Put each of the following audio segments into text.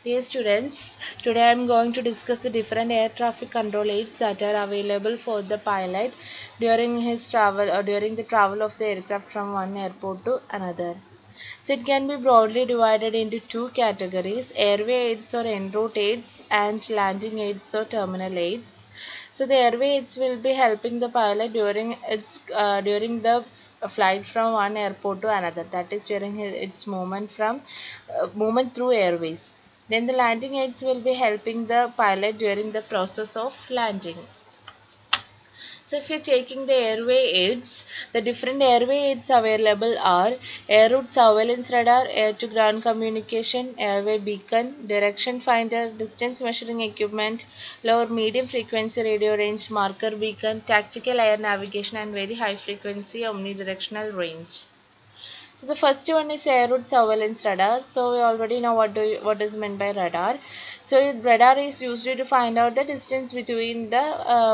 Yes, students. Today I am going to discuss the different air traffic control aids that are available for the pilot during his travel or during the travel of the aircraft from one airport to another. So it can be broadly divided into two categories: airway aids or en route aids and landing aids or terminal aids. So the airway aids will be helping the pilot during the flight from one airport to another. That is during its movement through airways. Then the landing aids will be helping the pilot during the process of landing. So if you're taking the airway aids, the different airway aids available are air route surveillance radar, air to ground communication, airway beacon, direction finder, distance measuring equipment, low or medium frequency radio range marker beacon, tactical air navigation and very high frequency omnidirectional range. So the first one is air route surveillance radar. So we already know what is meant by radar. So radar is used to find out the distance between the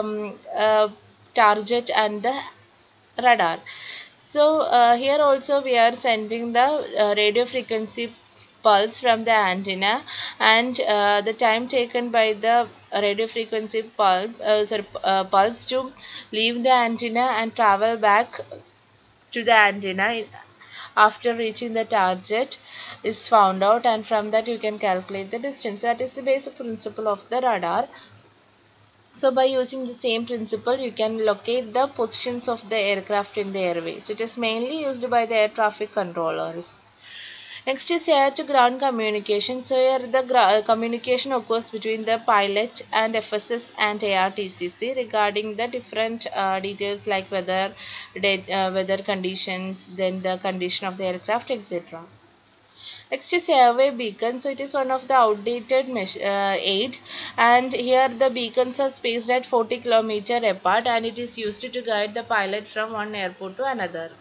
target and the radar. So here also we are sending the radio frequency pulse from the antenna, and the time taken by the radio frequency pulse to leave the antenna and travel back to the antenna after reaching the target is found out, and from that you can calculate the distance. That is the basic principle of the radar. So by using the same principle you can locate the positions of the aircraft in the airway. So it is mainly used by the air traffic controllers. Next is air to ground communication. So here the communication occurs between the pilot and FSS and ARTCC regarding the different details like weather conditions, then the condition of the aircraft, etc. Next is airway beacon. So it is one of the outdated aid, and here the beacons are spaced at 40 km apart, and it is used to guide the pilot from one airport to another.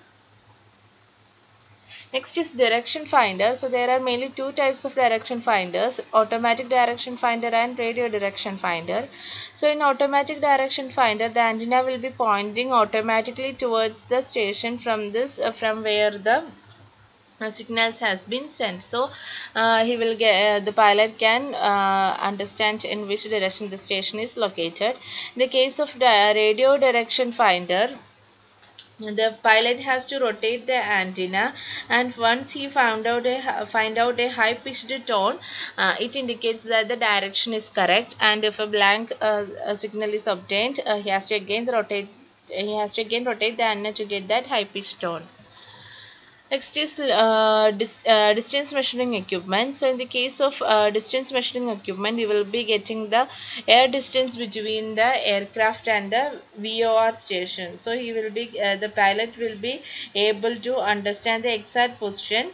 Next is direction finder. So there are mainly two types of direction finders: automatic direction finder and radio direction finder. So in automatic direction finder, the antenna will be pointing automatically towards the station from where the signals has been sent. So the pilot can understand in which direction the station is located. In the case of the radio direction finder, the pilot has to rotate the antenna, and once he find out a high pitched tone, it indicates that the direction is correct, and if a blank signal is obtained, he has to again rotate the antenna to get that high pitched tone. Next is distance measuring equipment. So in the case of distance measuring equipment, we will be getting the air distance between the aircraft and the VOR station. So the pilot will be able to understand the exact position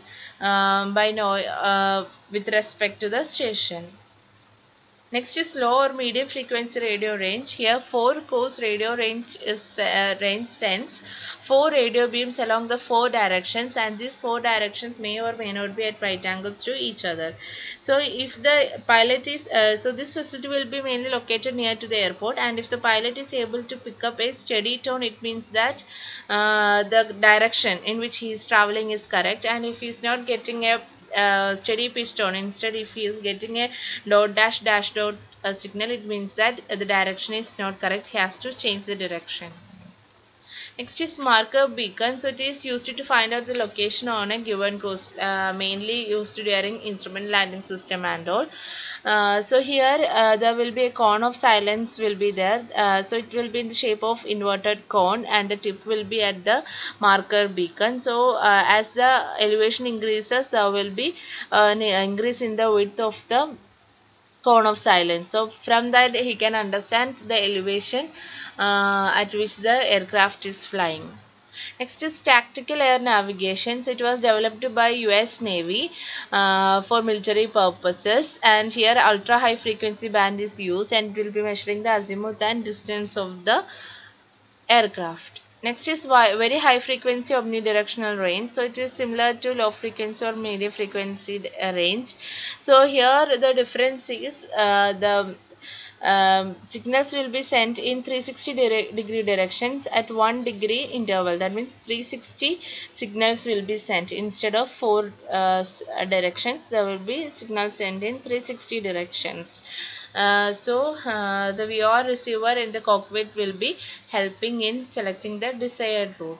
with respect to the station. Next is low or medium frequency radio range. Here 4 coarse radio range sends 4 radio beams along the 4 directions, and these 4 directions may or may not be at right angles to each other. So if the pilot is so this facility will be mainly located near to the airport, and if the pilot is able to pick up a steady tone, it means that the direction in which he is traveling is correct, and if he is not getting a steady pitch tone, instead if he is getting a dot dash dash dot signal, it means that the direction is not correct. He has to change the direction. Next is marker beacon. So it is used to find out the location on a given course, mainly used during instrument landing system and all. So here there will be a cone of silence will be there. So it will be in the shape of inverted cone, and the tip will be at the marker beacon. So as the elevation increases, there will be an increase in the width of the cone of silence. So from that he can understand the elevation at which the aircraft is flying. Next is tactical air navigation. So it was developed by US Navy for military purposes, and here ultra high frequency band is used, and it will be measuring the azimuth and distance of the aircraft. Next is very high frequency omnidirectional range. So it is similar to low frequency or medium frequency range. So here the difference is the Signals will be sent in 360 degree directions at 1 degree interval. That means 360 signals will be sent instead of 4 directions. There will be signals sent in 360 directions. The VR receiver in the cockpit will be helping in selecting the desired route.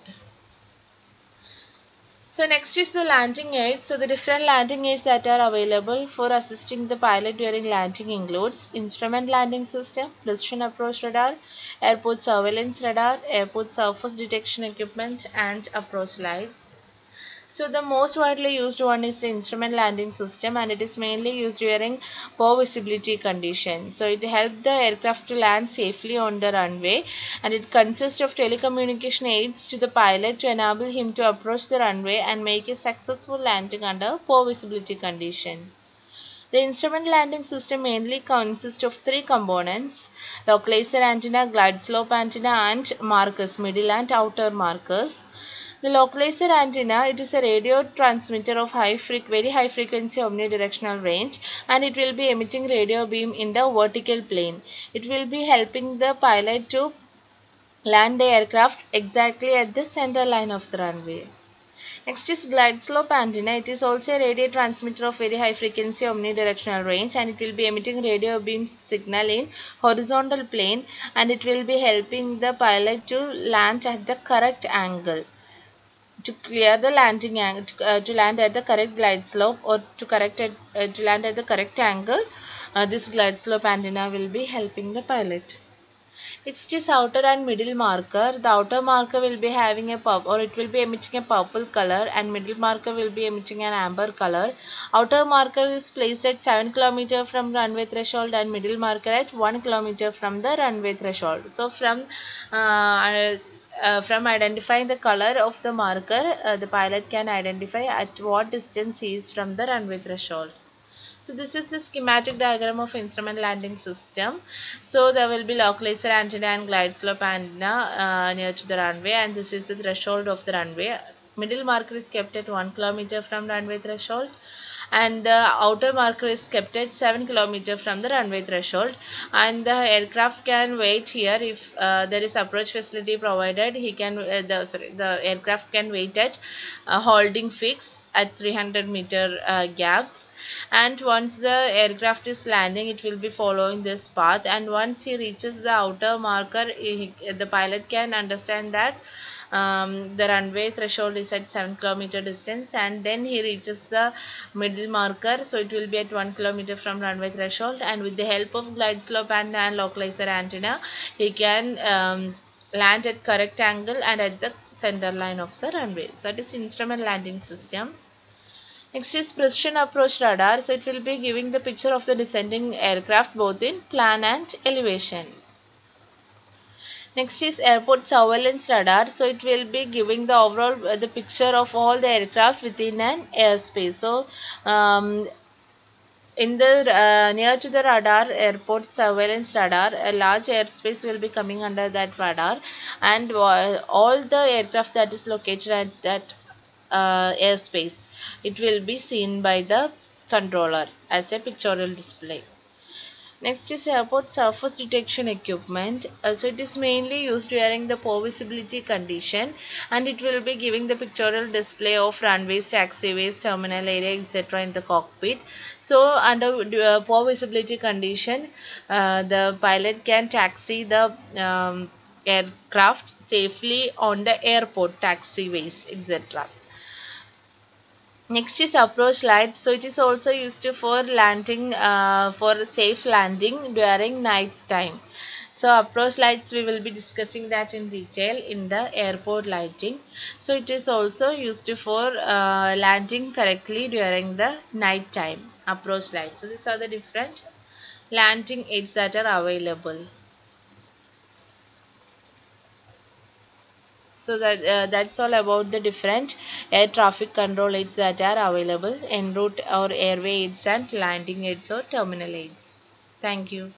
So next is the landing aids. So the different landing aids that are available for assisting the pilot during landing includes instrument landing system, precision approach radar, airport surveillance radar, airport surface detection equipment, and approach lights. So the most widely used one is the instrument landing system, and it is mainly used during poor visibility conditions. So it helps the aircraft to land safely on the runway, and it consists of telecommunication aids to the pilot to enable him to approach the runway and make a successful landing under poor visibility condition. The instrument landing system mainly consists of three components: localizer antenna, glide slope antenna, and markers, middle and outer markers. The localizer antenna, it is a radio transmitter of very high frequency omnidirectional range, and it will be emitting radio beam in the vertical plane. It will be helping the pilot to land the aircraft exactly at the center line of the runway. Next is glide slope antenna. It is also a radio transmitter of very high frequency omnidirectional range, and it will be emitting radio beam signal in horizontal plane, and it will be helping the pilot to land at the correct angle. To clear the landing angle, to land at the correct glide slope, or to land at the correct angle, this glide slope antenna will be helping the pilot. It's just outer and middle marker. The outer marker will be having a purple, or it will be emitting a purple color, and middle marker will be emitting an amber color. Outer marker is placed at 7 km from runway threshold, and middle marker at 1 km from the runway threshold. So from identifying the color of the marker, the pilot can identify at what distance he is from the runway threshold. So this is the schematic diagram of instrument landing system. So there will be localizer antenna and glide slope antenna near to the runway, and this is the threshold of the runway. Middle marker is kept at 1 km from runway threshold, and the outer marker is kept at 7 km from the runway threshold, and the aircraft can wait here if there is approach facility provided. The aircraft can wait at holding fix at 300-meter gaps, and once the aircraft is landing, it will be following this path, and once he reaches the outer marker, the pilot can understand that the runway threshold is at 7 km distance, and then he reaches the middle marker, so it will be at 1 km from runway threshold, and with the help of glide slope and localizer antenna, he can land at correct angle and at the center line of the runway. So it is instrument landing system. Next is precision approach radar. So it will be giving the picture of the descending aircraft both in plan and elevation. Next is airport surveillance radar. So it will be giving the overall the picture of all the aircraft within an airspace. So in the near to the radar, airport surveillance radar, a large airspace will be coming under that radar, and all the aircraft that is located at that airspace, it will be seen by the controller as a pictorial display. Next is airport surface detection equipment. So it is mainly used during the poor visibility condition, and it will be giving the pictorial display of runways, taxiways, terminal area, etc. in the cockpit. So under poor visibility condition, the pilot can taxi the aircraft safely on the airport taxiways, etc. Next is approach light. So it is also used for landing, for safe landing during night time. So approach lights, we will be discussing that in detail in the airport lighting. So it is also used for landing correctly during the night time, approach lights. So these are the different landing aids that are available. So that's all about the different air traffic control aids that are available: en route or airway aids, and landing aids or terminal aids. Thank you.